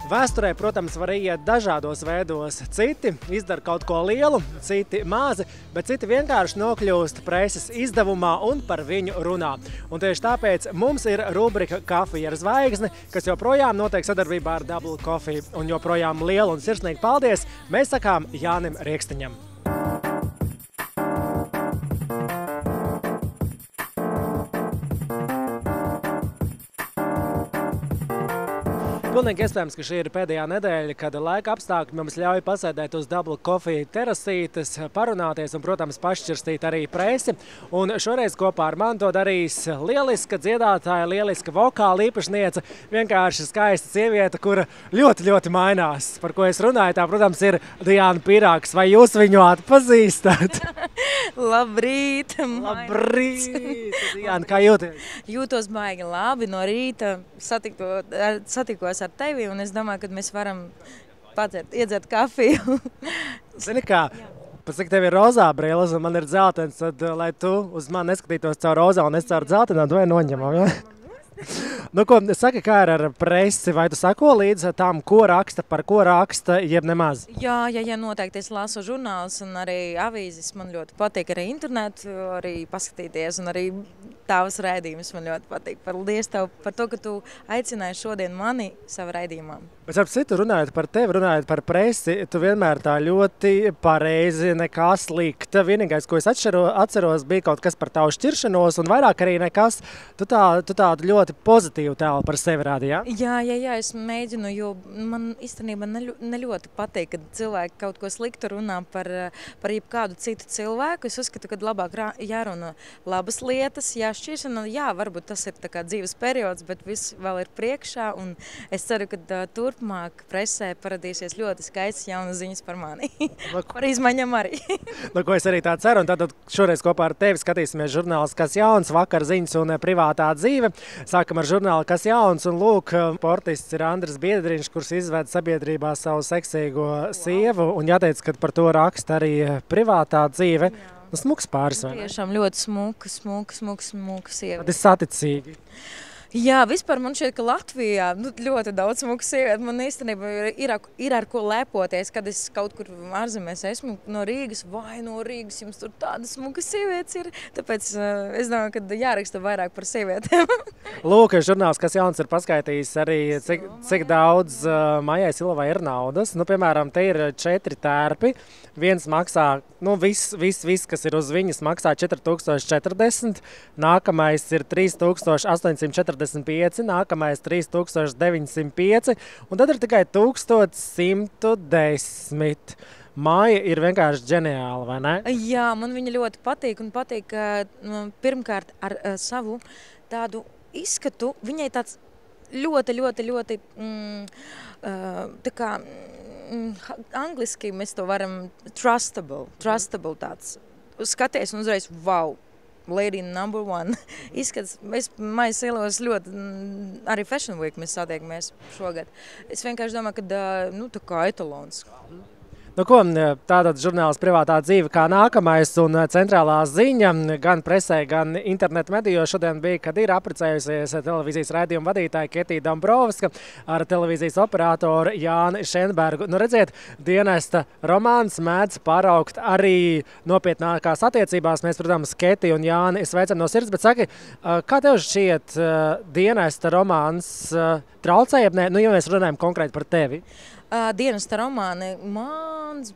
Vēsturē, protams, var iet dažādos veidos. Citi izdara kaut ko lielu, citi mazi, bet citi vienkārši nokļūst preses izdevumā un par viņu runā. Un tieši tāpēc mums ir rubrika Kafija ar zvaigzni, kas joprojām notiek sadarbībā ar Double Coffee. Un joprojām lielu un sirsnīgi paldies mēs sakām Jānim Riekstiņam. Pilnīgi iespējams, ka šī ir pēdējā nedēļa, kad laika apstākļi mums ļauj pasēdēt uz Double Coffee terasītes, parunāties un, protams, pašķirstīt arī presi. Un šoreiz kopā ar mani to darīs lieliska dziedātāja, lieliska vokāla īpašniece, vienkārši skaista sieviete, kura ļoti mainās. Par ko es runāju, tā, protams, ir Diana Pirāgs. Vai jūs viņu atpazīstat? Labrīt! Labrīt! Diana, kā jūties? Jūtos baigi labi no rīta, satikos ar tevi, un es domāju, ka mēs varam iedzert kafiju. Zini kā, pēc cik tev ir rozā brilles un man ir dzeltens, tad, lai tu uz mani neskatītos caur rozā un es caur dzeltenā, to noņemam, ja? Nu, ko, saki, kā ir ar presi, vai tu sako līdz tam, ko raksta, par ko raksta, jeb nemaz? Jā, noteikti es lasu žurnālus un arī avīzes, man ļoti patīk arī internetu, arī paskatīties un arī tavas raidījumus man ļoti patīk. Paldies tev par to, ka tu aicināji šodien mani savu raidījumā. Bet ap citu, runājot par tevi, runājot par presi, tu vienmēr tā ļoti pareizi, nekā slikta. Vienīgais, ko es atceros, bija kaut kas par tavu šķiršanos un vairāk arī nekas. Tu tādu ļoti pozitīvu tēlu par sevi rādi, jā? Jā, es mēģinu, jo man īstenībā ne ļoti patīk, kad cilvēki kaut ko sliktu runā par jebkādu citu cilvēku. Es uzskatu, ka labāk jārunā labas lietas, šķiršana, jā, varbūt tas ir tā kā dzīves periods, bet viss vēl ir priekšā, un es ceru, ka turpmāk presē paradīsies ļoti skaistas jaunas ziņas par mani. Par izmaiņām arī. Ko es arī tā ceru, un tad šoreiz kopā ar tevi skatīsimies žurnāls Kas jauns, vakar ziņas un privātā dzīve. Sākam ar žurnālu Kas jauns, un lūk, sportists ir Andris Biedriņš, kurš izved sabiedrībā savu seksīgo sievu, un jāteic, ka par to raksta arī privātā dzīve. Nu, smuks pāris, vai ne? Tiešām ļoti smuka sieva. Tad ir saticīgi. Jā, vispār man šķiet, ka Latvijā ļoti daudz smuku sievieti. Man īstenībā ir ar ko lepoties, kad es kaut kur ārzemēs esmu no Rīgas, vai no Rīgas jums tur tādas smukas sievietes ir. Tāpēc es domāju, ka jāraksta vairāk par sievietēm. Lūk, žurnāls Kas jauns ir paskaitījis arī, cik daudz Maijai Silovai ir naudas. Nu, piemēram, te ir 4 tērpi. Viens maksā, viss, kas ir uz viņas, maksā 4040, nākamais ir 3845, nākamais 3905, un tad ir tikai 1110. Maija ir vienkārši ģeniāla, vai ne? Jā, man viņa ļoti patīk, un patīk pirmkārt ar savu tādu izskatu. Viņai tāds ļoti, tā kā angliski mēs to varam trustable tāds. Skaties un uzreiz, wow, lady number one. Izskats, mēs Maija Silovas ļoti, arī Fashion Week mēs satiekamies šogad. Es vienkārši domāju, ka, tā kā etalons. Nu ko, tātad žurnāls Privātā dzīve kā nākamais un centrālā ziņa gan presē, gan internetu medijos šodien bija, kad ir apprecējusies televīzijas raidījuma vadītāja Ketija Dombrovska ar televīzijas operatoru Jāni Šenbergu. Nu redziet, dienesta romāns mēdz pāraugt arī nopietnākās attiecībās. Mēs, protams, Ketiju un Jāni sveicam no sirds, bet saki, kā tev šķiet dienesta romāns traucēja? Nē, ja mēs runājam konkrēti par tevi. Dienesta romāni. Man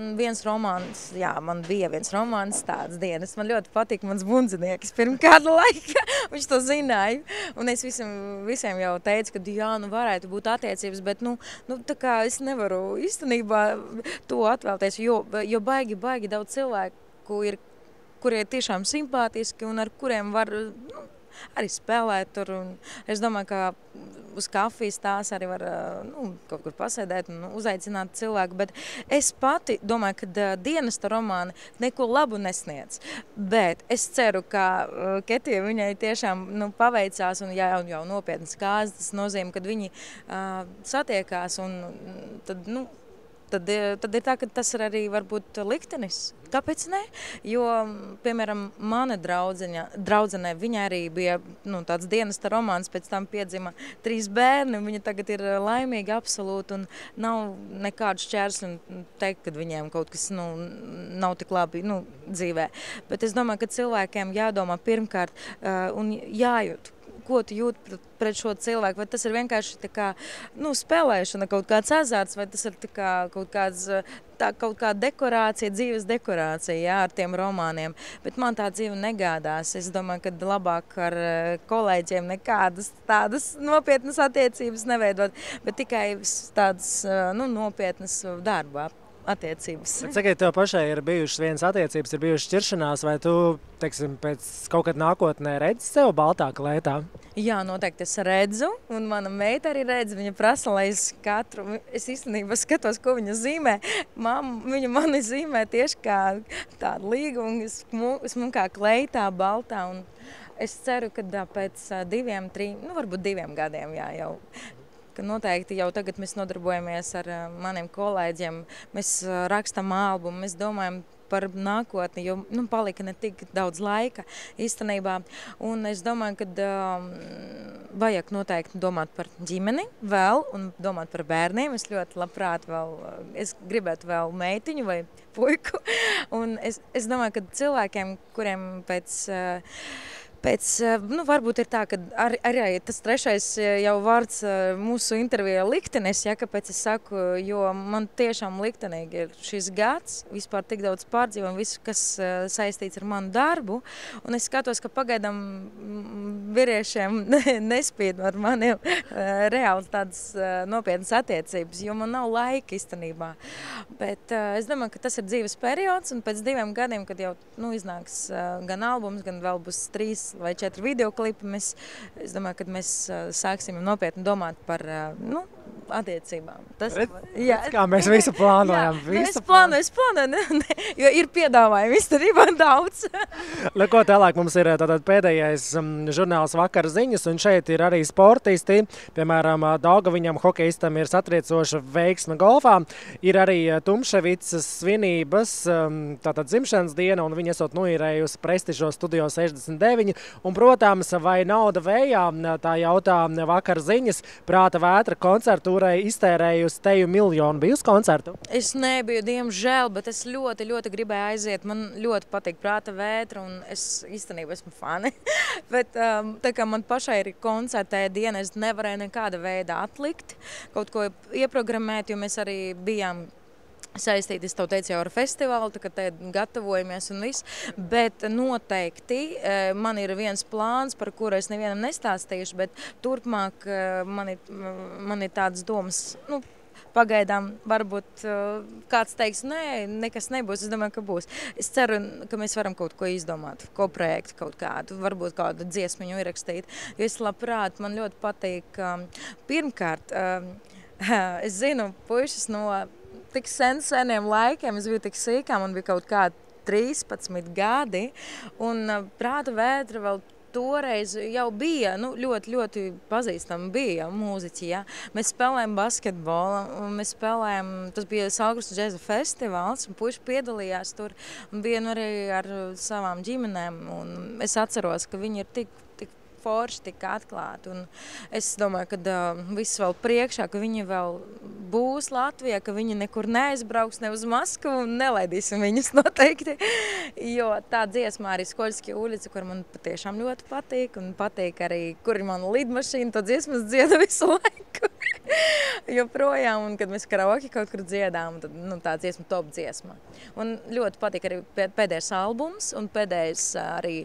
bija viens romāns tāds dienas. Man ļoti patīk mans bundzinieks pirms kāda laika. Viņš to zināja. Un es visiem jau teicu, ka varētu būt attiecības, bet tā kā es nevaru īstenībā to atvēlties, jo baigi daudz cilvēku ir, kuri ir tiešām simpātiski un ar kuriem var arī spēlēt tur. Un es domāju, ka uz kafijas tās arī var kaut kur pasēdēt un uzaicināt cilvēku. Bet es pati domāju, ka dienesta romāni neko labu nesniedz. Bet es ceru, ka Ketija viņai tiešām paveicās un jau nopietnas kāzas. Tas nozīmē, kad viņi satiekās un tad, tad ir tā, ka tas ir arī varbūt liktenis. Kāpēc ne? Jo, piemēram, mana draudzenē, viņa arī bija tāds dienesta romāns, pēc tam piedzima 3 bērni, viņa tagad ir laimīga absolūti un nav nekādu šķērsli teikt, ka viņiem kaut kas nav tik labi dzīvē. Bet es domāju, ka cilvēkiem jādomā pirmkārt un jājūt. Ko tu jūti pret šo cilvēku, vai tas ir vienkārši tā kā, spēlēšana, kaut kāds azarts, vai tas ir tā kā kaut kāda dekorācija, dzīves dekorācija, jā, ar tiem romāniem. Bet man tā dzīve negādās. Es domāju, ka labāk ar kolēģiem nekādas tādas nopietnas attiecības neveidot, bet tikai tādas nopietnas darba attiecības. Cik tev pašai ir bijušas vienas attiecības, ir bijušas šķiršanās, vai tu, teiksim, pēc kaut kad nākotnē redzi sev baltā klētā? Jā, noteikti es redzu, un mana meita arī redz. Viņa prasa, lai es īstenībā skatos, ko viņa zīmē. Viņa mani zīmē tieši kā tādu līgumu, smunkā kleitā, baltā, un es ceru, ka pēc 2, 3, varbūt 2 gadiem, jā, jau ka noteikti jau tagad mēs nodarbojamies ar maniem kolēģiem, mēs rakstam albumu, mēs domājam par nākotni, jo palika ne tik daudz laika īstenībā. Un es domāju, ka vajag noteikti domāt par ģimeni vēl un domāt par bērniem. Es ļoti labprāt es gribētu vēl meitiņu vai puiku. Un es domāju, ka cilvēkiem, kuriem varbūt ir tā, ka arī tas 3. jau vārds mūsu intervijā liktenis, ja, kāpēc es saku, jo man tiešām liktenīgi ir šis gads, vispār tik daudz pārdzīvojumu, visu, kas saistīts ar manu darbu, un es skatos, ka pagaidām vīriešiem nespīd ar maniem reāli tādas nopietnas attiecības, jo man nav laika īstenībā. Bet es domāju, ka tas ir dzīves periods, un pēc 2 gadiem, kad jau iznāks gan albums, gan vēl būs 3 vai 4 videoklipi, es domāju, ka mēs sāksim nopietni domāt par attiecībām. Kā mēs visu plānojam. Es plānoju, jo ir piedāvājumi īstenībā daudz. Ko tālāk mums ir tātad pēdējais žurnāls Vakar ziņas, un šeit ir arī sportisti. Piemēram, Daugaviņam hokejistam ir satriecoša veiksme golfā. Ir arī Tumševicas svinības, tātad dzimšanas diena, un viņa esot noīrējusi prestižo Studio 69. Un, protams, vai nauda vējā, tā jautā Vakar ziņas, Prāta vētra koncertūrai iztērējusi teju 1 miljonu. Bija uz koncertu? Es nebiju, diemžēl, bet es ļoti, ļoti gribēju aiziet. Man ļoti patīk Prāta vētra, un es īstenībā esmu fani. Bet tā kā man pašai ir koncertēja diena, es nevarēju nekāda veida atlikt, kaut ko ieprogrammēt, jo mēs arī bijām saistīti, es tev teicu, jau ar festivālu, tā kā te gatavojamies un viss, bet noteikti man ir viens plāns, par kuru es nevienam nestāstīšu, bet turpmāk man ir tādas domas, pagaidām varbūt kāds teiks, nē, nekas nebūs, es domāju, ka būs. Es ceru, ka mēs varam kaut ko izdomāt, ko projektu kaut kādu, varbūt kādu dziesmiņu ierakstīt, jo es labprāt, man ļoti patīk, pirmkārt, es zinu puišas no tik seniem laikiem, es biju tik sīkā, man bija kaut kādi 13 gadi, un Prāta vētra vēl toreiz jau bija, ļoti, ļoti pazīstama bija mūziķi, ja. Mēs spēlējam basketbolu, un mēs spēlējam, tas bija Salgrustu džeza festivāls, un puiši piedalījās tur, un bija arī ar savām ģimenēm, un es atceros, ka viņi ir tik forši, tik atklāti, un es domāju, ka viss vēl priekšā, ka viņi vēl būs Latvijā, ka viņi nekur neaizbrauks, ne uz Maskavu, un nelaidīsim viņus noteikti, jo tā dziesma arī Skoļskie ulici, kur man patiešām ļoti patīk, un patīk arī, kur ir mana lidmašīna, to dziesmas dziedu visu laiku, joprojām, un kad mēs karaoke kaut kur dziedām, tad tā dziesma top dziesma. Un ļoti patīk arī pēdējais albums, un pēdējais arī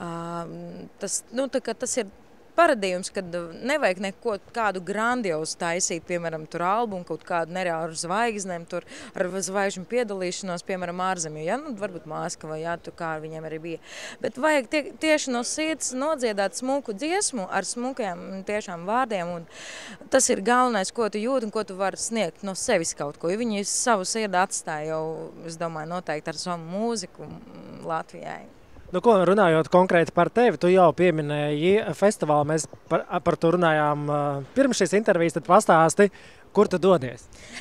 tas ir paradījums, kad nevajag neko kādu grandiozu taisīt, piemēram, tur albumu, kaut kādu nereālu ar zvaigznēm, tur ar zvaigžņu piedalīšanos, piemēram, ārzemju, ja, varbūt Maskava, jā, tu kā viņiem arī bija. Bet vajag tieši no sirds nodziedāt smuku dziesmu ar smukiem tiešām vārdiem, un tas ir galvenais, ko tu jūti un ko tu vari sniegt no sevis kaut ko, jo viņi savu sirdi atstāja jau, es domāju, noteikti ar savu mūziku Latvijai. Runājot konkrēti par tevi, tu jau pieminēji festivālu, mēs par to runājām pirms šīs intervijas, tad pastāsti, kur tu dodies?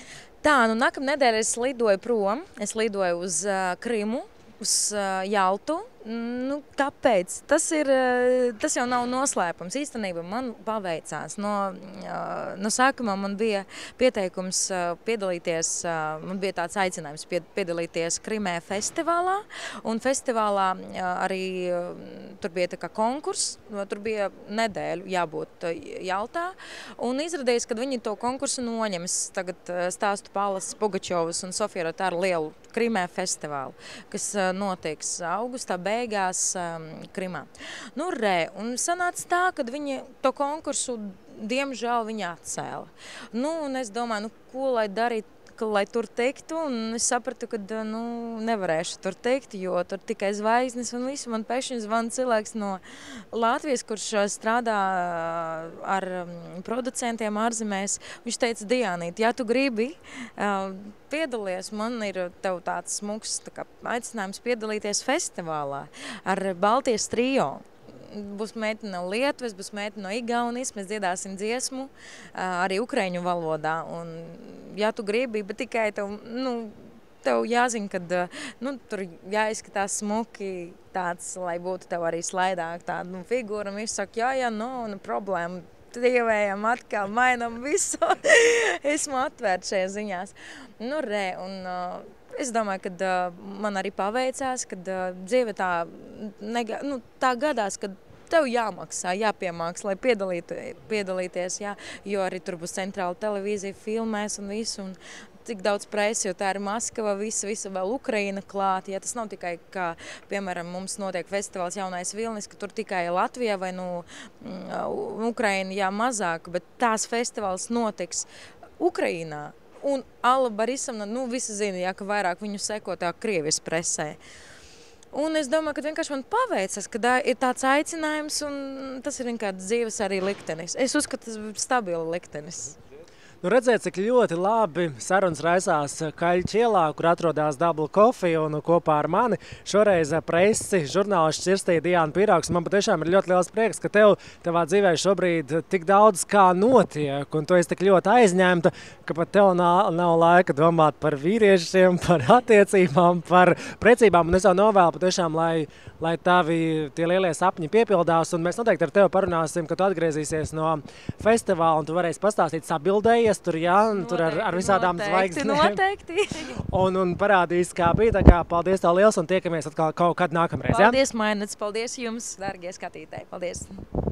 Tā, nu nākamnedēļ es lidoju prom, es lidoju uz Krimu, uz Jaltu. Nu, kāpēc? Tas jau nav noslēpums. Īstenībā man paveicās. No sākumā man bija pieteikums piedalīties, man bija tāds aicinājums piedalīties Krimē festivālā. Un festivālā arī tur bija tā kā konkurss, tur bija nedēļu jābūt Jaltā. Un izrādījās, kad viņi to konkursu noņem, es tagad stāstu Palas Pugačovas un Sofija Rotāra lielu Krimē festivālu, kas notiks augustā beigās Krimā. Nu, un sanāca tā, kad viņi to konkursu, diemžēl, viņi atcēla. Nu, un es domāju, ko lai darīt, lai tur tiktu, un es sapratu, ka nevarēšu tur tikt, jo tur tikai zvaigznes un visu. Man pēkšņi zvana cilvēks no Latvijas, kurš strādā ar producentiem ārzemēs. Viņš teica, Diānīt, ja tu gribi piedalies, man ir tev tāds smuks aicinājums piedalīties festivālā ar Baltijas trio. Būs meitene no Lietuvas, būs meitene no Igaunijas, mēs dziedāsim dziesmu arī ukraiņu valodā. Un, ja tu gribi, bet tikai tev jāzina, ka tur jāizskatās smuki tāds, lai būtu tev arī slaidāk tāda figūra. Un viņš saka, jā, problēma. Dievējam atkal, mainam visu. Esmu atvērta šajās ziņās. Es domāju, ka man arī paveicās, kad dzīve tā gadās, kad tev jāmaksā, jāpiemāks, lai piedalīties, jā, jo arī tur būs centrāla televīzija, filmēs un visu. Un tik daudz presi, jo tā ir Maskava, visa vēl Ukraina klāt. Ja tas nav tikai, kā, piemēram, mums notiek festivāls Jaunais Vilnis, ka tur tikai Latvijā vai Ukraina, jā, mazāk, bet tās festivāls notiks Ukrainā. Un Alla Borisovna, visi zina, jā, ka vairāk viņu seko tā Krievijas presē. Un es domāju, ka vienkārši man paveicas, ka ir tāds aicinājums, un tas ir vienkārši dzīves arī liktenis. Es uzskatu, tas ir stabila liktenis. Redzēt, cik ļoti labi sarunas raisās Kaļķa ielā, kur atrodas Double Coffee, un kopā ar mani šoreiz presi žurnālists Cirstīja Diāna Pīrāgs. Man patiešām ir ļoti liels prieks, ka tevā dzīvē šobrīd tik daudz kā notiek, un tu esi tik ļoti aizņemta, ka pat tev nav laika domāt par vīriešiem, par attiecībām, par precībām. Un es jau novēlu patiešām, lai tavi tie lielie sapņi piepildās, un mēs noteikti ar tevi parunāsim, kad tu atgriezīsies no festivāla, un tu varēsi pastāstīt sabildējies tur, jā, tur ar visādām zvaigznēm. Noteikti. Un parādīs, kā bija. Tā kā paldies tev liels un tiekamies atkal kaut kad nākamreiz. Paldies, Mainets. Paldies jums, dārgie skatītāji. Paldies.